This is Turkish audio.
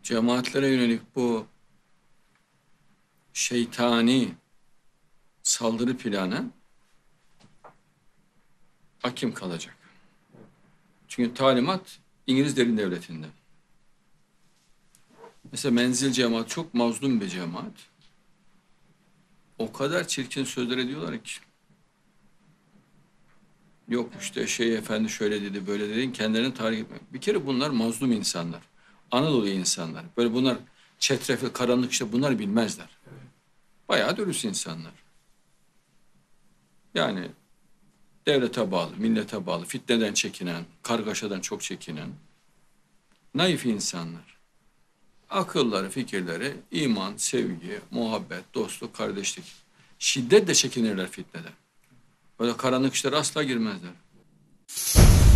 cemaatlere yönelik bu şeytani saldırı planı hakim kalacak. Çünkü talimat İngiliz derin devletinden. Mesela Menzil cemaat çok mazlum bir cemaat. O kadar çirkin sözler ediyorlar ki. Yok işte şey efendi şöyle dedi böyle dedi kendilerini tahrik etmek. Bir kere bunlar mazlum insanlar. Anadolu insanlar. Böyle bunlar çetrefil, karanlık işte bunlar bilmezler. Bayağı dürüst insanlar. Yani devlete bağlı, millete bağlı, fitneden çekinen, kargaşadan çok çekinen, naif insanlar. Akılları, fikirleri, iman, sevgi, muhabbet, dostluk, kardeşlik. Şiddetle çekinirler fitneden. Böyle karanlık işlere asla girmezler.